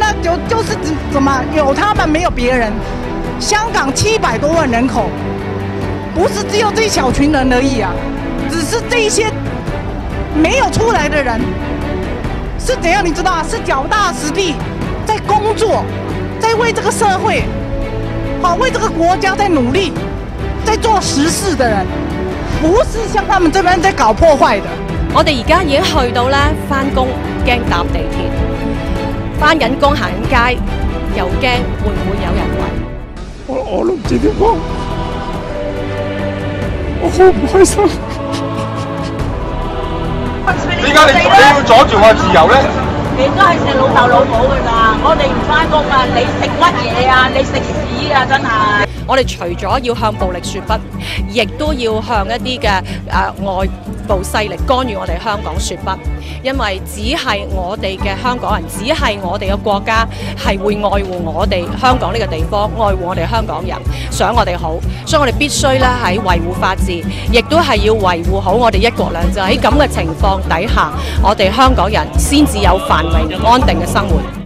呢，就是怎么有他们没有别人。香港700多万人口，不是只有这一小群人而已啊，只是这一些没有出来的人是怎样，你知道啊？是脚踏实地在工作，在为这个社会，为这个国家在努力，在做實事的人，不是像他們這邊在搞破壞的。 我哋而家已經去到咧，返工驚搭地鐵，返緊工行緊街又驚會唔會有人圍。 我都唔知點講，我好唔開心。 點解你要阻住我自由咧？ 你都係食老豆老母㗎咋，我哋唔返工啊！你食乜嘢啊？你食屎啊！真係。 我哋除咗要向暴力說不，亦都要向一啲嘅外部勢力干預我哋香港說不，因為只係我哋嘅香港人，只係我哋嘅國家係會愛護我哋香港呢個地方，愛護我哋香港人，想我哋好，所以我哋必須咧喺維護法治，亦都係要維護好我哋一國兩制。喺咁嘅情況底下，我哋香港人先至有繁榮安定嘅生活。